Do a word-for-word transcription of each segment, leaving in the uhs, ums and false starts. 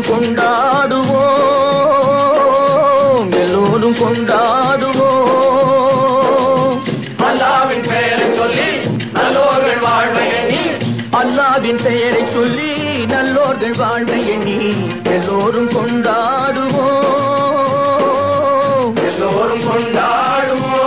எல்லோரும் கொண்டாடுவோம், எல்லோரும் கொண்டாடுவோம். அல்லாவின் பெயரை சொல்லி நல்லோர்கள் வாழ்வை எண்ணி, அல்லாவின் பெயரை சொல்லி நல்லோர்கள் வாழ்வை எண்ணி எல்லோரும் கொண்டாடுவோம், எல்லோரும் கொண்டாடுவோம்.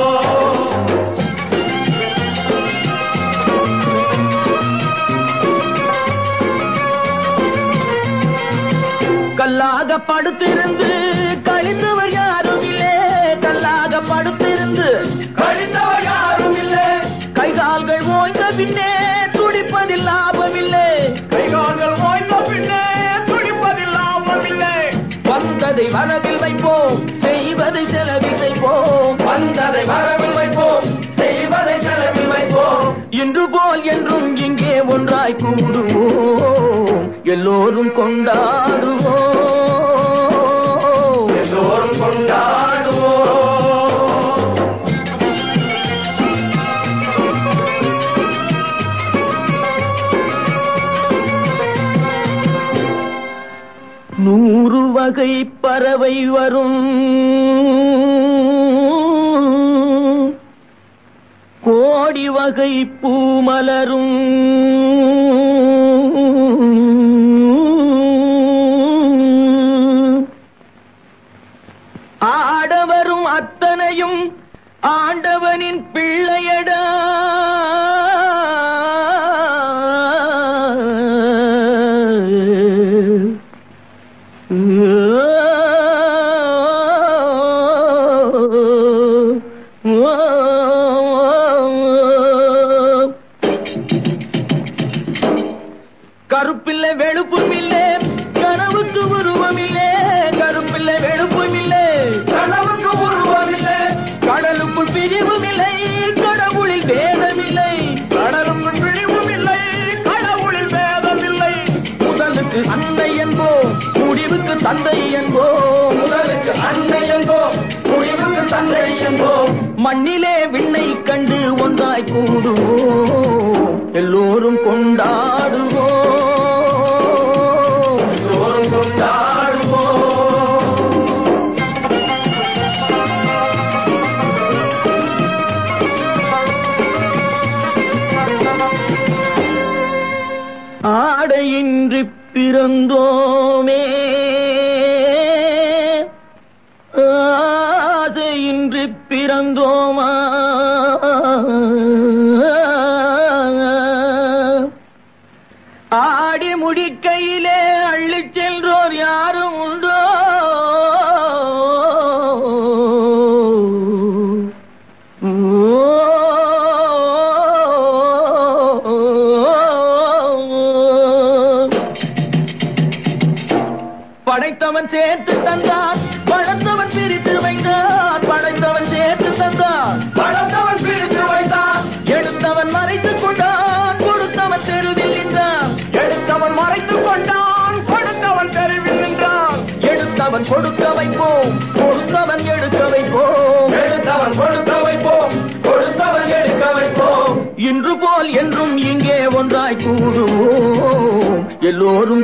கல்லாக படுத்திருந்து கழிந்தவர் யாரும் இல்லை, கல்லாக படுத்திருந்து கழிந்தவர் யாரும் இல்லை. கைகால்கள் ஓய்ந்த பின்னே துடிப்பதில் லாபமில்லை, கைகால்கள் ஓய்ந்த பின்னே துடிப்பதில் லாபமில்லை. வந்ததை வரவில் வைப்போம், செய்வதை செலவில் செய்வோம், வந்ததை வரவில் வைப்போம், செய்வதை செலவில் வைப்போம். இன்று போல் என்றும் இங்கே ஒன்றாய் கூடுவோம், எல்லோரும் கொண்டாடுவோம், எல்லோரும் கொண்டாடுவோம். நூறு வகை பறவை வரும், கோடி வகை பூமலரும், ஆடவரும் அத்தனையும் ஆண்டவனின் பிள்ளையடா, கருப்பில்லை வெளுப்பும் இல்லை கனவுக்கு உருவமில்லை, கருப்பில்லை வெளுப்பும் இல்லை கனவுக்கு உருவமில்லை. கடலுக்குள் பிரிவும் இல்லை கடவுளில் வேதமில்லை, கடலுக்கு பிழிவும் இல்லை, கடவுளில் வேதமில்லை. முதலுக்கு அன்னை என்போம் முடிவுக்கு தந்தை என்போம், முதலுக்கு அன்னை என்போம், முடிவுக்கு தந்தை என்போம். மண்ணிலே விண்ணை கண்டு ஒன்றாய் கூடுவோம், எல்லோரும் கொண்டாடுவோம், எல்லோரும் கொண்டாடுவோம். ஆடையின்றி பிறந்தோமே ஆசையின்றி பிறந்தோமா, ஆடி முடிக்கையிலே அள்ளிச் சென்றோர் யாரும் உண்டோ, படைத்தவன் சேர்த்து தந்தான் படைத்தவன் பிரித்து வைத்தான், படைத்தவன் சேர்த்து தந்தான் படைத்தவன் பிரித்து வைத்தான், எடுத்தவன் மறைத்துக் கொண்டான் கொடுத்தவன் தெருவில் நின்றான், எடுத்தவன் மறைத்துக் கொண்டான், கொடுத்தவன் தெருவில் நின்றான். எடுத்தவன் கொடுக்க வைப்போம் கொடுத்தவன் எடுக்க வைப்போம், எடுத்தவன் கொடுக்க வைப்போம், கொடுத்தவன் எடுக்க வைப்போம். இன்று போல் என்றும் இங்கே ஒன்றாய் கூடுவோம், எல்லோரும்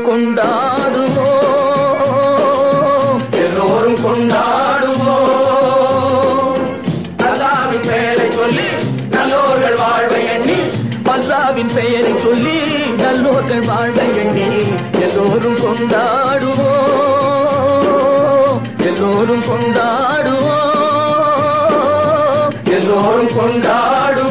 கொண்டாடுவோம், எல்லோரும் கொண்டாடுவோம். அல்லாவின் பெயரை சொல்லி நல்லோர்கள் வாழ்வை எண்ணி, அல்லாவின் பெயரை சொல்லி நல்லோர்கள் வாழ்வை எண்ணி எல்லோரும் கொண்டாடுவோம், எல்லோரும் கொண்டாடுவோம், எல்லோரும் கொண்டாடுவோம்.